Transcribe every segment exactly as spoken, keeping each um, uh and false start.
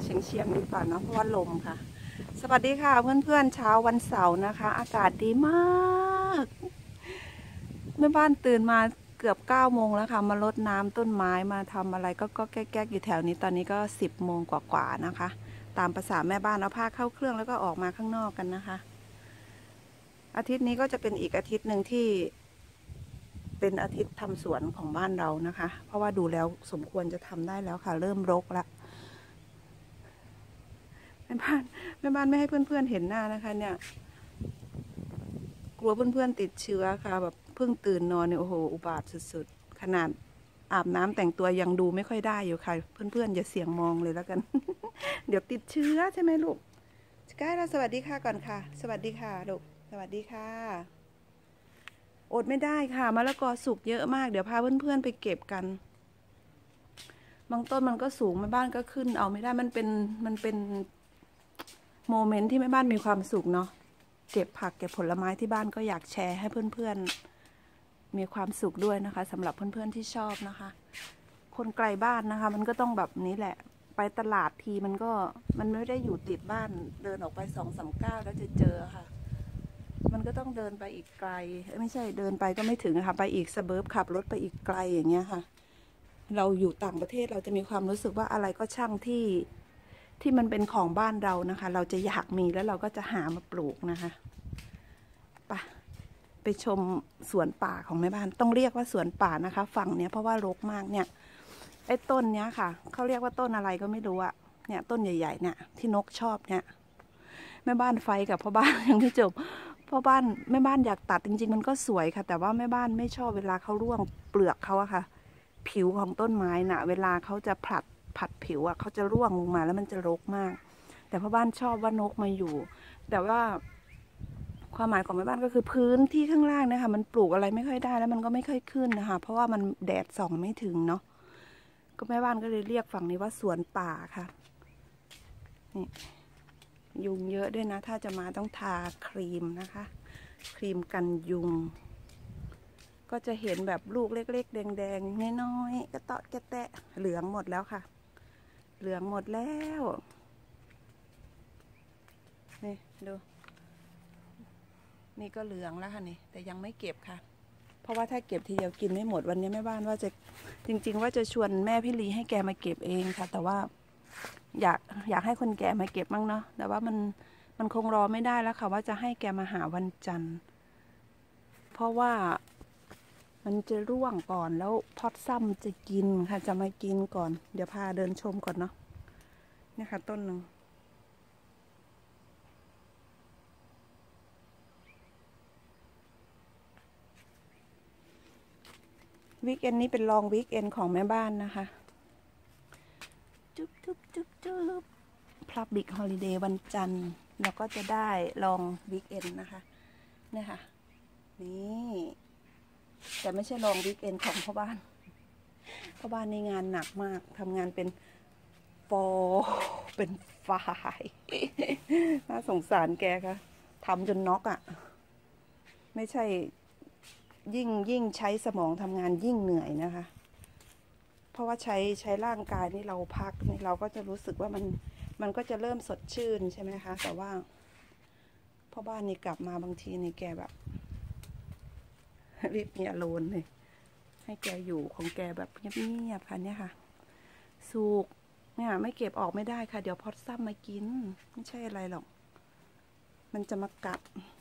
เฉียงเฉียงดีกว่าเนาะเพราะว่าลมค่ะสวัสดีค่ะเพื่อนๆเช้าวันเสาร์นะคะอากาศดีมากแม่บ้านตื่นมาเกือบเก้าโมงแล้วค่ะมารดน้ำต้นไม้มาทำอะไรก็ก็แก๊กๆอยู่แถวนี้ตอนนี้ก็สิบโมงกว่าๆนะคะตามภาษาแม่บ้านเอาผ้าเข้าเครื่องแล้วก็ออกมาข้างนอกกันนะคะอาทิตย์นี้ก็จะเป็นอีกอาทิตย์หนึ่งที่เป็นอาทิตย์ทำสวนของบ้านเรานะคะเพราะว่าดูแล้วสมควรจะทำได้แล้วค่ะเริ่มรกแล้วแม่บ้านแม่บ้านไม่ให้เพื่อนๆเห็นหน้านะคะเนี่ยกลัวเพื่อนๆติดเชื้อค่ะแบบเพิ่งตื่นนอนเนี่ยโอ้โหอุบาทสุดๆขนาดอาบน้ำแต่งตัวยังดูไม่ค่อยได้อยู่ค่ะเพื่อนๆอย่าเสี่ยงมองเลยแล้วกัน เดี๋ยวติดเชื้อใช่ไหมลูกสกายเราสวัสดีค่ะก่อนค่ะสวัสดีค่ะลูกสวัสดีค่ะอดไม่ได้ค่ะมะละกอสุกเยอะมากเดี๋ยวพาเพื่อนๆไปเก็บกันบางต้นมันก็สูงแม่บ้านก็ขึ้นเอาไม่ได้มันเป็นมันเป็นโมเมนต์ที่แม่บ้านมีความสุขเนาะเก็บผักเก็บผลไม้ที่บ้านก็อยากแชร์ให้เพื่อนๆมีความสุขด้วยนะคะสำหรับเพื่อนๆที่ชอบนะคะคนไกลบ้านนะคะมันก็ต้องแบบนี้แหละไปตลาดทีมันก็มันไม่ได้อยู่ติดบ้านเดินออกไปสองสามก้าวแล้วจะเจอค่ะมันก็ต้องเดินไปอีกไกลไม่ใช่เดินไปก็ไม่ถึงค่ะไปอีกสเบิร์บขับรถไปอีกไกลอย่างเงี้ยค่ะเราอยู่ต่างประเทศเราจะมีความรู้สึกว่าอะไรก็ช่างที่ที่มันเป็นของบ้านเรานะคะเราจะอยากมีแล้วเราก็จะหามาปลูกนะคะไปไปชมสวนป่าของแม่บ้านต้องเรียกว่าสวนป่านะคะฝั่งเนี้ยเพราะว่ารกมากเนี่ยไอ้ต้นเนี้ยค่ะเขาเรียกว่าต้นอะไรก็ไม่รู้อะเนี่ยต้นใหญ่ๆเนี่ยที่นกชอบเนี่ยแม่บ้านไฟกับพ่อบ้านยังไม่จบพ่อบ้านแม่บ้านอยากตัดจริงๆมันก็สวยค่ะแต่ว่าแม่บ้านไม่ชอบเวลาเขาร่วงเปลือกเขาอะค่ะผิวของต้นไม้น่ะเวลาเขาจะผลัดผัดผิวอะเขาจะร่วงลงมาแล้วมันจะรกมากแต่พ่อบ้านชอบว่านกมาอยู่แต่ว่าความหมายของแม่บ้านก็คือพื้นที่ข้างล่างนะคะมันปลูกอะไรไม่ค่อยได้แล้วมันก็ไม่ค่อยขึ้นนะคะเพราะว่ามันแดดส่องไม่ถึงเนาะก็แม่บ้านก็เลยเรียกฝั่งนี้ว่าสวนป่าค่ะนี่ยุงเยอะด้วยนะถ้าจะมาต้องทาครีมนะคะครีมกันยุงก็จะเห็นแบบลูกเล็กๆแดงๆน้อยๆกระเตาะกระแตะเหลืองหมดแล้วค่ะเหลืองหมดแล้วนี่ดูนี่ก็เหลืองแล้วค่ะนี่แต่ยังไม่เก็บค่ะเพราะว่าถ้าเก็บทีเดียวกินไม่หมดวันนี้แม่บ้านว่าจะจริงๆว่าจะชวนแม่พี่ลีให้แกมาเก็บเองค่ะแต่ว่าอยากอยากให้คนแก่มาเก็บบ้างเนาะแต่ว่ามันมันคงรอไม่ได้แล้วค่ะว่าจะให้แกมาหาวันจันทร์เพราะว่ามันจะร่วงก่อนแล้วพอดซ้ำจะกินค่ะจะมากินก่อนเดี๋ยวพาเดินชมก่อนเนาะนี่ค่ะต้นหนึ่งวีคเอนนี้เป็นลองวีคเอนของแม่บ้านนะคะจุ๊บจุ๊บจุ๊บจุ๊บพลับบิกฮอลิเดย์วันจันทร์เราก็จะได้ลองวีคเอนนะคะเนี่ยค่ะนี่แต่ไม่ใช่ลองวีคเอนของพ่อบ้านพ่อบ้านในงานหนักมากทำงานเป็นโฟเป็นฝ่ายน่าสงสารแกค่ะทำจนน็อกอ่ะไม่ใช่ยิ่งยิ่งใช้สมองทำงานยิ่งเหนื่อยนะคะเพราะว่าใช้ใช้ร่างกายนี่เราพักนี่เราก็จะรู้สึกว่ามันมันก็จะเริ่มสดชื่นใช่ไหมคะแต่ว่าพ่อบ้านนี่กลับมาบางทีนี่แกแบบรีบมีอารมณ์เลยให้แกอยู่ของแกแบบเงียบๆค่ะเนี่ยค่ะสุกเนี่ยไม่เก็บออกไม่ได้ค่ะเดี๋ยวพอดซ้ำมากินไม่ใช่อะไรหรอกมันจะมากัด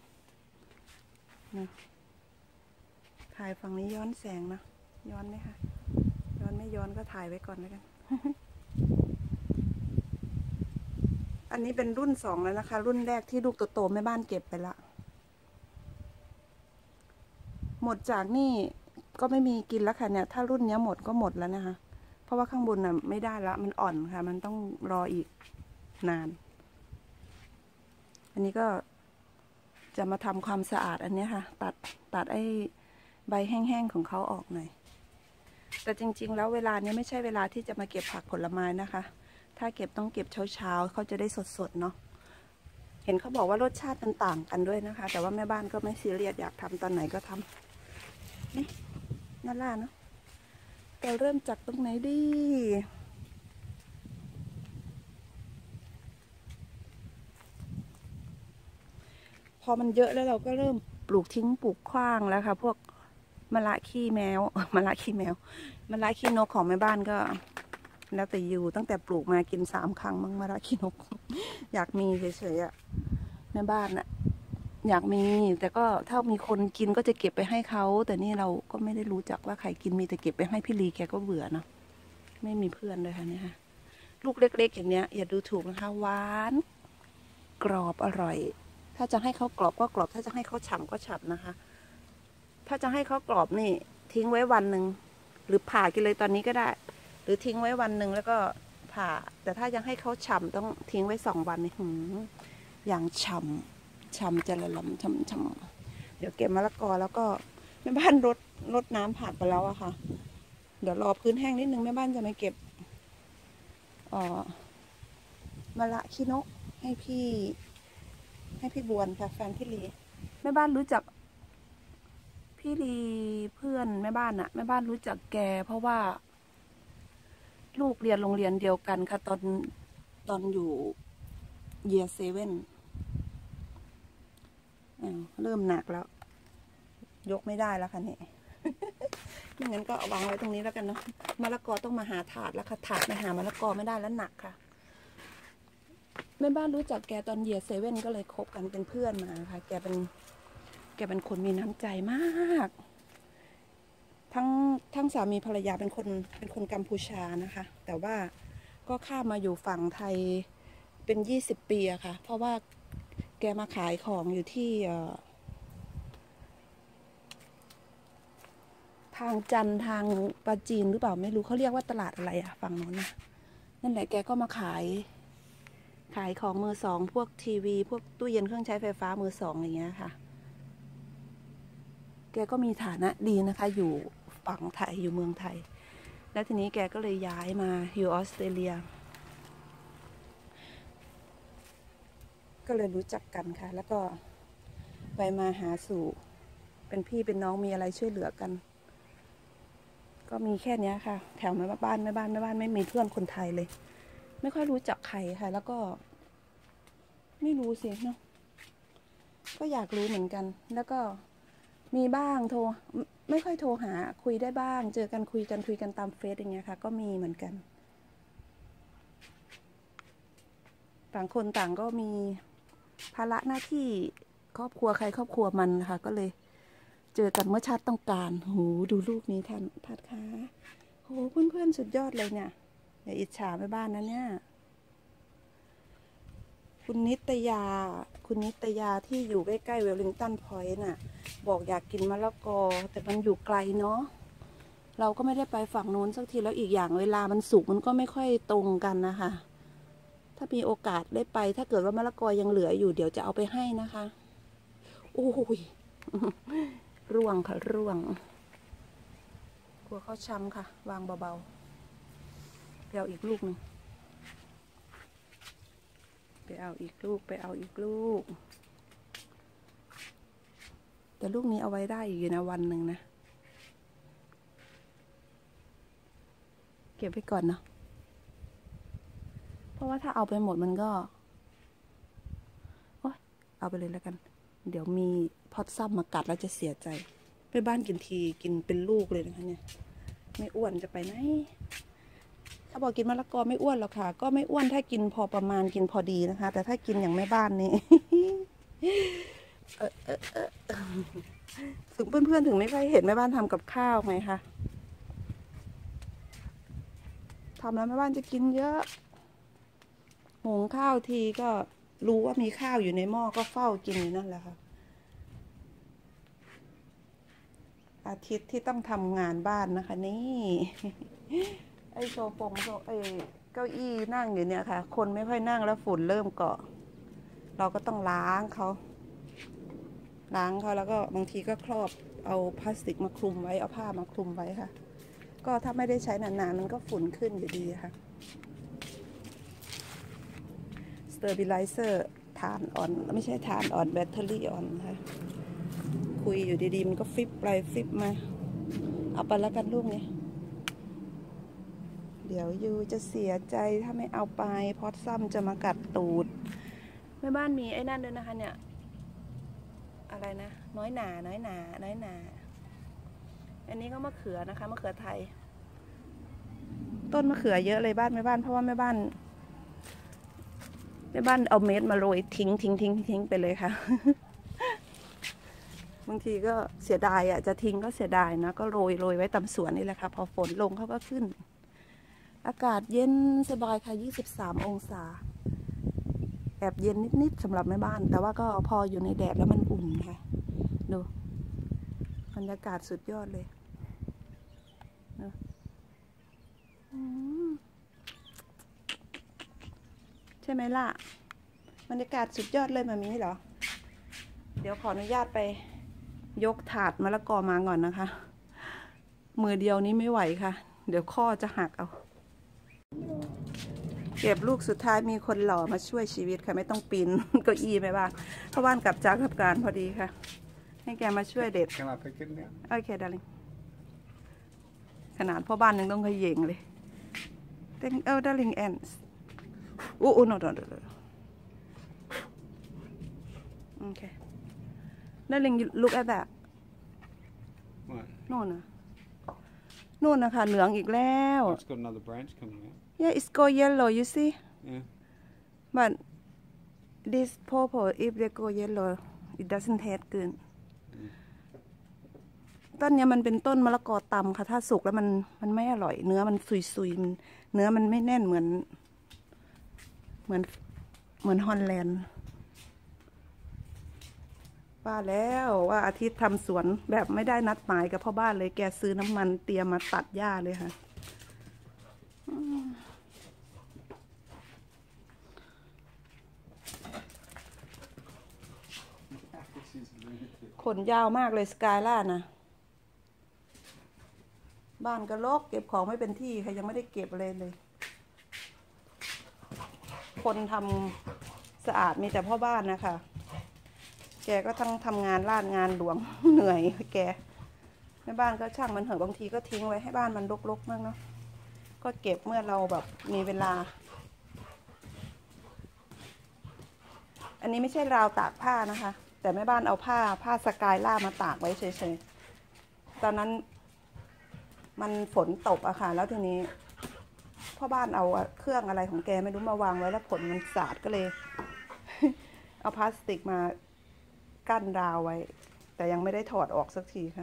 นะถ่ายฝั่งนี้ย้อนแสงนะย้อนไหมคะย้อนไม่ย้อนก็ถ่ายไว้ก่อนแล้วกัน อันนี้เป็นรุ่นสองแล้วนะคะรุ่นแรกที่ลูกโตๆแม่บ้านเก็บไปละหมดจากนี่ก็ไม่มีกินแล้วค่ะเนี่ยถ้ารุ่นนี้หมดก็หมดแล้วนะคะเพราะว่าข้างบนน่ะไม่ได้ละมันอ่อนค่ะมันต้องรออีกนานอันนี้ก็จะมาทำความสะอาดอันนี้ค่ะตัดตัดไอ้ใบแห้งๆของเขาออกหน่อยแต่จริงๆแล้วเวลานี้ไม่ใช่เวลาที่จะมาเก็บผักผลไม้นะคะถ้าเก็บต้องเก็บเช้าๆเขาจะได้สดๆเนาะเห็นเขาบอกว่ารสชาติมันต่างกันด้วยนะคะแต่ว่าแม่บ้านก็ไม่ซีเรียสอยากทำตอนไหนก็ทำนี่น่าล่าเนาะแต่เริ่มจากตรงไหนดีอมันเยอะแล้วเราก็เริ่มปลูกทิ้งปลูกขว้างแล้วค่ะพวกมะละขี้แมวมะละขี้แมวมะละขี้นกของแม่บ้านก็แล้วแต่อยู่ตั้งแต่ปลูกมากินสามครั้งมั้งมะละขี้นก อยากมีเฉยๆอะแม่บ้านอะอยากมีแต่ก็ถ้ามีคนกินก็จะเก็บไปให้เขาแต่นี่เราก็ไม่ได้รู้จักว่าใครกินมีแต่เก็บไปให้พี่ลีแกก็เบื่อเนาะไม่มีเพื่อนเลยค่ะเนี่ยค่ะลูกเล็กๆอย่างเนี้ยอย่าดูถูกนะคะหวานกรอบอร่อยถ้าจะให้เขากรอบก็กรอบถ้าจะให้เขาฉ่ำก็ฉ่ำนะคะถ้าจะให้เขากรอบนี่ทิ้งไว้วันหนึ่งหรือผ่ากินเลยตอนนี้ก็ได้หรือทิ้งไว้วันหนึ่งแล้วก็ผ่าแต่ถ้ายังให้เขาฉ่ำต้องทิ้งไว้สองวันนี่หืมอย่างฉ่ำฉ่ำจะละลำฉ่ำฉ่ำเดี๋ยวเก็บมะละกอแล้วก็แม่บ้านรดรดน้ำผักไปแล้วอะค่ะเดี๋ยวรอพื้นแห้งนิดนึงแม่บ้านจะมาเก็บอ๋อมะละขี้นกให้พี่ให้พี่บวนค่ะแฟนพี่ลีแม่บ้านรู้จักพี่ลีเพื่อนแม่บ้านอะแม่บ้านรู้จักแกเพราะว่าลูกเรียนโรงเรียนเดียวกันค่ะตอนตอนอยู่เยียร์เซเว่นเริ่มหนักแล้วยกไม่ได้แล้วค่ะเนี่ยไม่งั้นก็วางไว้ตรงนี้แล้วกันเนาะมะละกอต้องมาหาถาดแล้วค่ะถาดมาหามะละกอไม่ได้แล้วหนักค่ะแม่บ้านรู้จักแกตอนเยียร์เซเว่นก็เลยคบกันเป็นเพื่อนมาค่ะแกเป็นแกเป็นคนมีน้ำใจมากทั้งทั้งสามีภรรยาเป็นคนเป็นคนกัมพูชานะคะแต่ว่าก็ข้ามมาอยู่ฝั่งไทยเป็นยี่สิบปีอะค่ะเพราะว่าแกมาขายของอยู่ที่ทางจันทางปาจีนหรือเปล่าไม่รู้เขาเรียกว่าตลาดอะไรอะฝั่งโน้นนะนั่นแหละแกก็มาขายขายของมือสองพวกทีวีพวกตู้เย็นเครื่องใช้ไฟฟ้ามือสองอย่างเงี้ยค่ะแกก็มีฐานะดีนะคะอยู่ฝั่งไทยอยู่เมืองไทยแล้วทีนี้แกก็เลยย้ายมาอยู่ออสเตรเลียก็เลยรู้จักกันค่ะแล้วก็ไปมาหาสู่เป็นพี่เป็นน้องมีอะไรช่วยเหลือกันก็มีแค่นี้ค่ะแถวแม่บ้านแม่บ้านแม่บ้านไม่มีเพื่อนคนไทยเลยไม่ค่อยรู้จักใครค่ะแล้วก็ไม่รู้สิเนาะก็อยากรู้เหมือนกันแล้วก็มีบ้างโทรไม่ค่อยโทรหาคุยได้บ้างเจอกันคุยกันคุยกันตามเฟซอย่างเงี้ยค่ะก็มีเหมือนกันต่างคนต่างก็มีภาระหน้าที่ครอบครัวใครครอบครัวมันค่ะก็เลยเจอกันเมื่อชาติต้องการโหดูลูกนี้ท่านทัดค่ะโหเพื่อนๆสุดยอดเลยเนี่ยอย่าอิจฉาแม่บ้านนะเนี่ยคุณนิตยาคุณนิตยาที่อยู่ใกล้ๆเวลลิงตันพอยต์น่ะบอกอยากกินมะละกอแต่มันอยู่ไกลเนาะเราก็ไม่ได้ไปฝั่งโน้นสักทีแล้วอีกอย่างเวลามันสุกมันก็ไม่ค่อยตรงกันนะคะถ้ามีโอกาสได้ไปถ้าเกิดว่ามะละกอยังเหลืออยู่เดี๋ยวจะเอาไปให้นะคะโอ้ยร่วงค่ะร่วงกลัวเขาช้ำค่ะวางเบาๆไปเอาอีกลูกหนึ่งไปเอาอีกลูกไปเอาอีกลูกแต่ลูกนี้เอาไว้ได้อยู่นะวันหนึ่งนะเก็บไว้ก่อนเนาะเพราะว่าถ้าเอาไปหมดมันก็โอ๊ยเอาไปเลยแล้วกันเดี๋ยวมีพอดซ้ำมากัดแล้วจะเสียใจไปบ้านกินทีกินเป็นลูกเลยนะคะเนี่ยไม่อ้วนจะไปไหนถ้าบอกกินมะละกอไม่อ้วนหรอกค่ะก็ไม่อ้วนถ้ากินพอประมาณกินพอดีนะคะแต่ถ้ากินอย่างแม่บ้านนี่ เออเออเออถึงเพื่อนๆถึงไม่ค่อยเห็นแม่บ้านทำกับข้าวไหมคะทำแล้วแม่บ้านจะกินเยอะหุงข้าวทีก็รู้ว่ามีข้าวอยู่ในหม้อก็เฝ้ากินอยู่นั่นแหละค่ะอาทิตย์ที่ต้องทำงานบ้านนะคะนี่ไอโซฟงโซไอเก้าอี้นั่งอยู่เนี่ยค่ะคนไม่ค่อยนั่งแล้วฝุ่นเริ่มเกาะเราก็ต้องล้างเขาล้างเขาแล้วก็บางทีก็ครอบเอาพลาสติกมาคลุมไว้เอาผ้ามาคลุมไว้ค่ะก็ถ้าไม่ได้ใช้นานๆมันก็ฝุ่นขึ้นอยู่ดีค่ะสเตอร์บิไลเซอร์ฐานอ่อนไม่ใช่ฐานอ่อนแบตเตอรี่อ่อนค่ะคุยอยู่ดีๆมันก็ฟิปไปฟิปมาเอาไปแล้วกันลูกนี้เดี๋ยวยูจะเสียใจถ้าไม่เอาไปพอดซ้ำจะมากัดตูดแม่บ้านมีไอ้นั่นด้วยนะคะเนี่ยอะไรนะน้อยหนาน้อยหนาน้อยหนาอันนี้ก็มะเขือนะคะมะเขือไทยต้นมะเขือเยอะเลยบ้านแม่บ้านเพราะว่าแม่บ้านแม่บ้านเอาเม็ดมาโรยทิ้งทิ้งทิ้งทิ้งไปเลยค่ะ บางทีก็เสียดายอ่ะจะทิ้งก็เสียดายนะก็โรยโรยไว้ตามสวนนี่แหละค่ะพอฝนลงเขาก็ขึ้นอากาศเย็นสบายค่ะยี่สิบสามองศาแอบเย็นนิดๆสำหรับแม่บ้านแต่ว่าก็พออยู่ในแดดแล้วมันอุ่นค่ะดูบรรยากาศสุดยอดเลยนะใช่ไหมล่ะบรรยากาศสุดยอดเลยมามีเหรอเดี๋ยวขออนุญาตไปยกถาดมะละกอมาก่อนนะคะมือเดียวนี้ไม่ไหวค่ะเดี๋ยวข้อจะหักเอาเก็บลูกสุดท้ายมีคนหล่อมาช่วยชีวิตค่ะไม่ต้องปีนเก้าอี้ไม่บ้างเพราะบ้านกลับจากทำการพอดีค่ะให้แกมาช่วยเด็ดโอเคดาริงขนาดพ่อบ้านยังต้องขย่งเลยเต็งเอลดาริงแอนส์อู้อู้โน่โน่โน่โอเคดาริง look at that โน่นนะโน่นนะคะเหลืองอีกแล้ว It's got another branch coming out. Yeah, it's go yellow. You see? Yeah. But this purple, if they go yellow, it doesn't taste good. ต้นนี้มันเป็นต้นมะละกอตำค่ะถ้าสุกแล้วมันมันไม่อร่อยเนื้อมันซุยๆมันเนื้อมันไม่แน่นเหมือนเหมือนเหมือนฮอลแลนด์ว่าแล้วว่าอาทิตย์ทำสวนแบบไม่ได้นัดหมายกับพ่อบ้านเลยแกซื้อน้ำมันเตรียมมาตัดหญ้าเลยค่ะขนยาวมากเลยสกายล่านะบ้านก็รกเก็บของไม่เป็นที่ใครยังไม่ได้เก็บเลยเลยคนทำสะอาดมีแต่พ่อบ้านนะคะแกก็ทั้งทำงานลาดงานหลวง เหนื่อยแกแม่บ้านก็ช่างมันเหอะบางทีก็ทิ้งไว้ให้บ้านมันรกๆมากเนาะก็เก็บเมื่อเราแบบมีเวลาอันนี้ไม่ใช่ราวตากผ้านะคะแต่แม่บ้านเอาผ้าผ้าสกายล่ามาตากไว้เฉยๆตอนนั้นมันฝนตกอะค่ะแล้วทีนี้พ่อบ้านเอาเครื่องอะไรของแกไม่รู้มาวางไว้แล้วฝนมันสาดก็เลย เอาพลาสติกมากั้นราวไว้แต่ยังไม่ได้ถอดออกสักทีค่ะ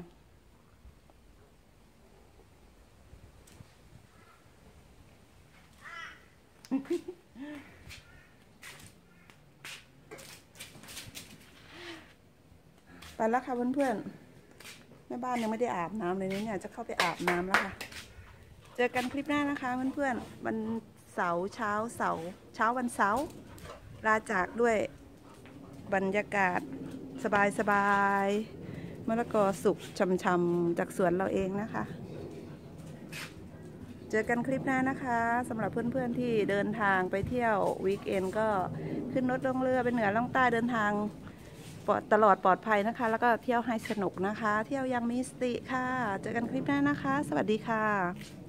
ไปแล้วค่ะเพื่อนๆแม่บ้านยังไม่ได้อาบน้ำเลยนี่เนี่ยจะเข้าไปอาบน้ำแล้วค่ะเจอกันคลิปหน้านะคะเพื่อนๆวันเสาร์เช้าเสาร์เช้าวันเสาร์ลาจากด้วยบรรยากาศสบายๆมะละกอสุกช่ำๆจากสวนเราเองนะคะเจอกันคลิปหน้านะคะสำหรับเพื่อนๆที่เดินทางไปเที่ยววีคเอนด์ก็ขึ้นรถลงเรือไปเหนือล่องใต้เดินทางตลอดปลอดภัยนะคะแล้วก็เที่ยวให้สนุกนะคะเที่ยวยังมีสติค่ะเจอกันคลิปหน้านะคะสวัสดีค่ะ